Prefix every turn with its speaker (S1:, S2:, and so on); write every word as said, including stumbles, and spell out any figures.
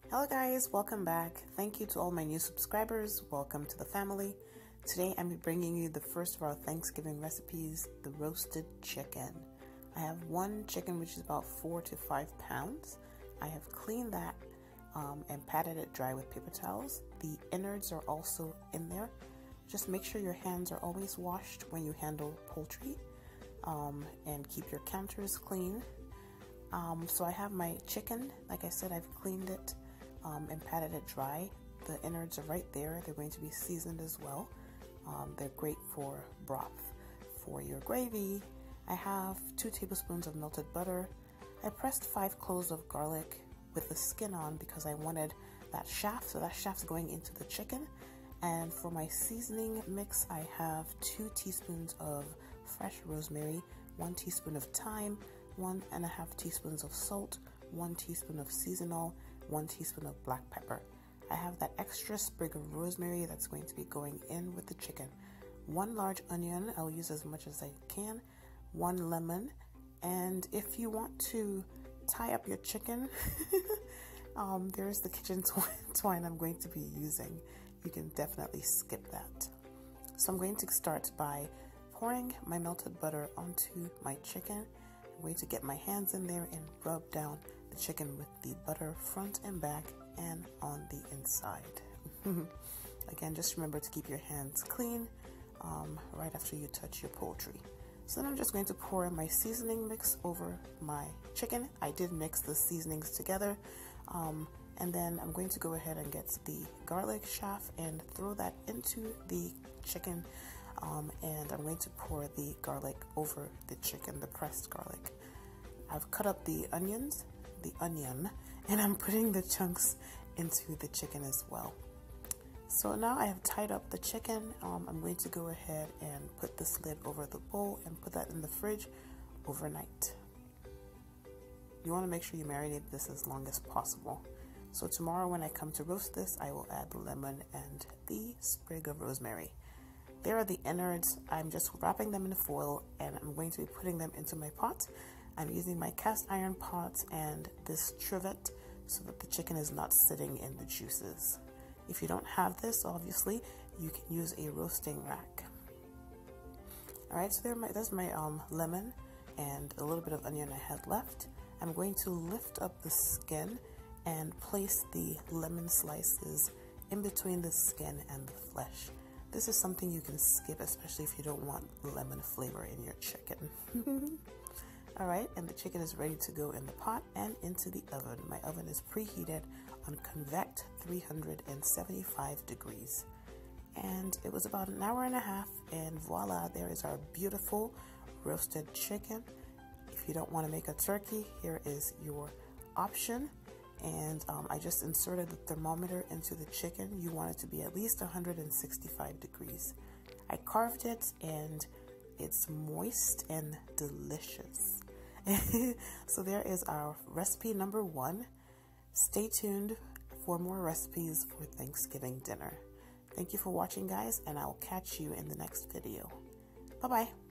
S1: Hello guys, welcome back. Thank you to all my new subscribers. Welcome to the family. Today I'm bringing you the first of our Thanksgiving recipes, the roasted chicken. I have one chicken which is about four to five pounds. I have cleaned that um, and patted it dry with paper towels. The innards are also in there. Just make sure your hands are always washed when you handle poultry um, and keep your counters clean. Um, so I have my chicken. Like I said, I've cleaned it um, and patted it dry. The innards are right there. They're going to be seasoned as well. Um, they're great for broth. For your gravy, I have two tablespoons of melted butter. I pressed five cloves of garlic with the skin on because I wanted that shaft, so that shaft's going into the chicken. And for my seasoning mix, I have two teaspoons of fresh rosemary, one teaspoon of thyme, one and a half teaspoons of salt, one teaspoon of seasonal, one teaspoon of black pepper. I have that extra sprig of rosemary that's going to be going in with the chicken. One large onion, I'll use as much as I can, one lemon, and if you want to tie up your chicken, um, there's the kitchen twine I'm going to be using. You can definitely skip that. So I'm going to start by pouring my melted butter onto my chicken. I'm going to get my hands in there and rub down the chicken with the butter front and back and on the inside. Again, just remember to keep your hands clean um, right after you touch your poultry. So then I'm just going to pour my seasoning mix over my chicken. I did mix the seasonings together. Um, and then I'm going to go ahead and get the garlic shaft and throw that into the chicken. Um, and I'm going to pour the garlic over the chicken, the pressed garlic. I've cut up the onions, the onion, and I'm putting the chunks into the chicken as well. So now I have tied up the chicken. Um, I'm going to go ahead and put this lid over the bowl and put that in the fridge overnight. You want to make sure you marinate this as long as possible. So tomorrow when I come to roast this, I will add the lemon and the sprig of rosemary. There are the innards. I'm just wrapping them in foil and I'm going to be putting them into my pot. I'm using my cast iron pot and this trivet so that the chicken is not sitting in the juices. If you don't have this, obviously, you can use a roasting rack. Alright, so there my, there's my um, lemon and a little bit of onion I had left. I'm going to lift up the skin and place the lemon slices in between the skin and the flesh. This is something you can skip, especially if you don't want lemon flavor in your chicken. Alright, and the chicken is ready to go in the pot and into the oven. My oven is preheated on convect three hundred seventy-five degrees. And it was about an hour and a half, and voila, there is our beautiful roasted chicken. If you don't want to make a turkey, here is your option. And um, I just inserted the thermometer into the chicken. You want it to be at least one hundred sixty-five degrees. I carved it and it's moist and delicious. So there is our recipe number one. Stay tuned for more recipes for Thanksgiving dinner. Thank you for watching, guys, and I'll catch you in the next video. Bye-bye.